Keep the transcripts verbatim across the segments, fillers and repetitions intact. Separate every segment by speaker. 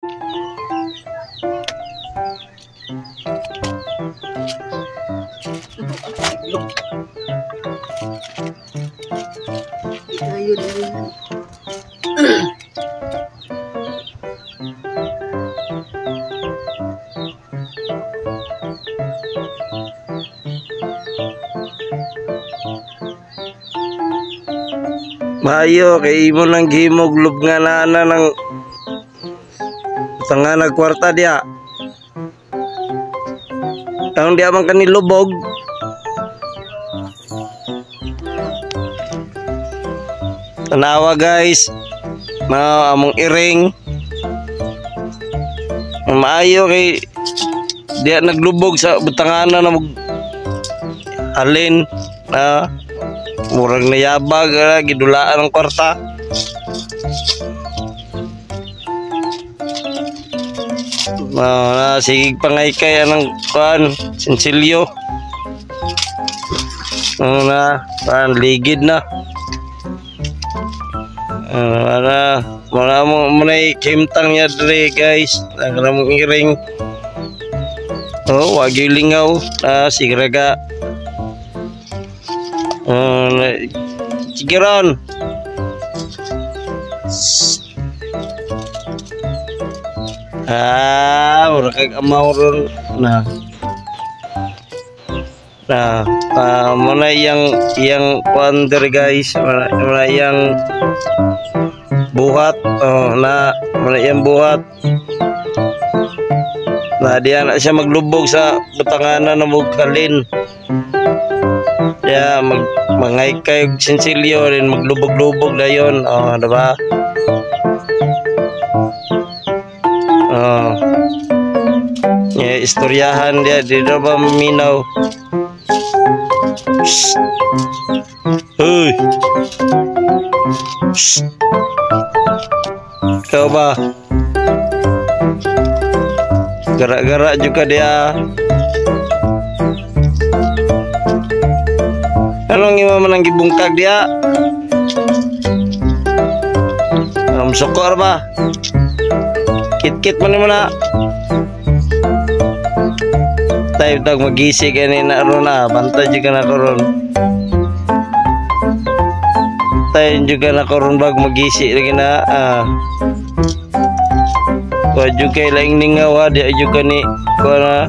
Speaker 1: Mayo kay imo nang gihimog lub nga nana ng tanga nagkwarta dia. Ang dia man kanilubog. Tanawa guys. Na among iring. Maayo kay dia naglubog sa butanganan na mag alin na murag nayabag uh, gidulaan ng kwarta. Uh, na sige pangaykay anang kuan sinsilyo. Uh, na pan ligid na. Uh, na mga mo munay kimtang niya dre guys. Nagramong iring. Oh, wagi lingaw na uh, sigraga. Uh, Cikiron. Ah, ora kag amauron na. Nah, uh, mana yang yang kuander guys, mana, mana yang buhat, oh, na mana yang buhat. Nah, dia anak siya maglubog sa butanganan na mugkalin. Ya mag mangaykay sinsilyo rin maglubog-lubog dayon, oh diba? Oh. Ya istoryahan dia di ba minaw. Hey. Kau ba? Gerak-gerak juga dia. Anong ima manang gibungkag dia? Am sokor ba? Kit-kit man mo na. Tayo tag magisi kani na ron na, bantay juga na karon. Tayo juga na karon bag magisi lagi na. Ah. Ko juga laing ningaw dia juga ni ko na.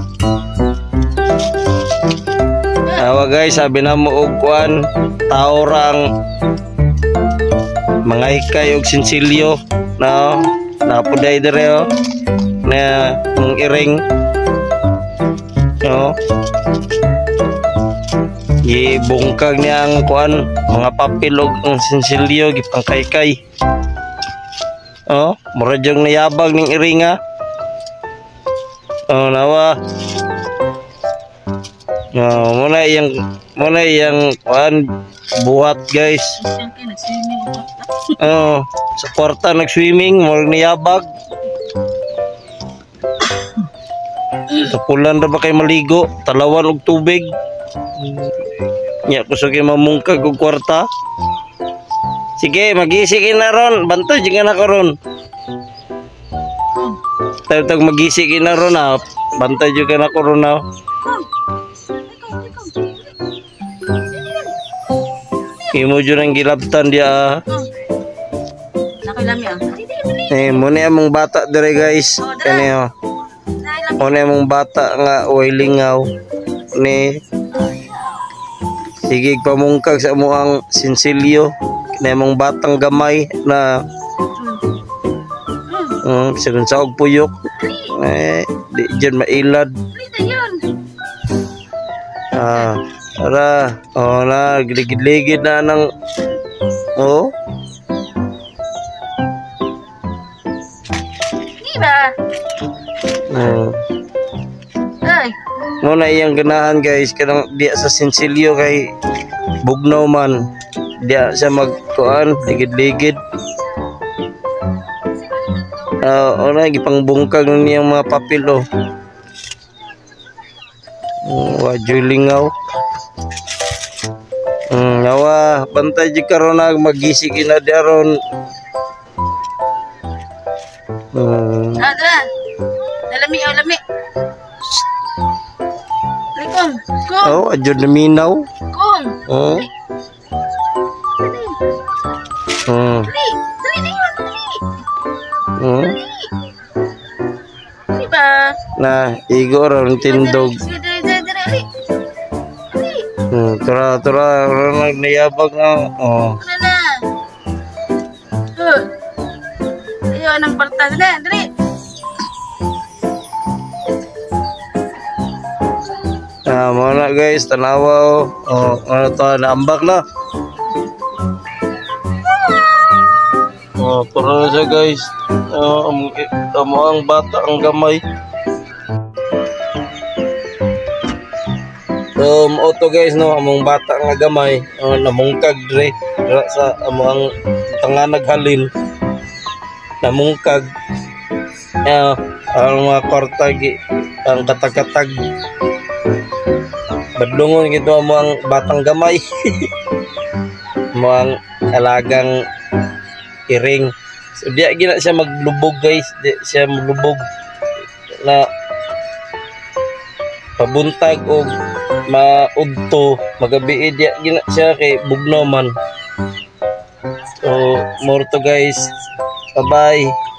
Speaker 1: Awa guys, sabi na mo og kuan, taorang mangaykay og sinsilyo na napuday dire oh, na mong iring. No. Gibungkag niya ang kuan, mga papel og ang sinsilyo gipangkaykay. Oh, mura jang nayabag ning iringa. Oh, nawa. Oh, muna yang muna yang kuan buhat guys. Oh, sa kwarta nag-swimming, murag niyabag. Tapulan ra ba kay maligo, talawan og tubig. Nya ko sige mamungkag og kwarta. Sige, magisi na ron, bantay jud na karon. Tayo tag magisi na ron na, bantay jud na karon na. Imo jud ang gilabtan dia.
Speaker 2: Nakilami ah.
Speaker 1: Eh, muna among bata dire guys. Kani oh. Muna among bata nga way lingaw ni sige pamungkag sa amuang sinsilyo. Kani among batang gamay na um, sigun sa og puyok. Eh, di dyan mailad. Ah. Ara, oh na, giligid-ligid na ng, oh.
Speaker 2: Diba?
Speaker 1: Hmm.
Speaker 2: Ay.
Speaker 1: Muna iyang ganahan guys, kanang diya sa sinsilyo kay bugnaw man. Diya siya magkuhan, ligid-ligid. Ah, uh, oh na, gipangbungkag niyang mga papel, oh. Hmm, wadyo lingaw. Hmm, nawa, bantay di karon na magisig ina di aron. Hmm, Hmm.
Speaker 2: Ah, dala. Dalami, oh, lami. Dali, kong. Kong.
Speaker 1: Oh, adyo na minaw.
Speaker 2: Kong.
Speaker 1: Oh.
Speaker 2: Dali.
Speaker 1: Hmm.
Speaker 2: Dali. Dali, dali, dali.
Speaker 1: Hmm.
Speaker 2: Dali ba?
Speaker 1: Na, igo ron tindog.
Speaker 2: Dali, dali, dali, dali. Dali.
Speaker 1: Hmm, tura, tura, tura, nayabag na. Oh.
Speaker 2: Ano na? Oh. Ayaw, anong palta. Dali, dali.
Speaker 1: Ah, mo na guys, tanawa. Oh, ano to, naambak na. Oh, turo na siya guys. Oh, ang, amo ang bata, ang gamay. So, mo to guys, no, among bata nga gamay, oh, namungkag dre, dra sa among tanga naghalin. Namungkag. Eh, ang mga kwartag, ang katag-katag. Badlungon gito mo ang batang gamay. Mo ang alagang iring. So diya gina siya maglubog guys, di siya maglubog na pabuntag o maudto magabi diya gina siya kay bugno man. So more to guys. Bye bye.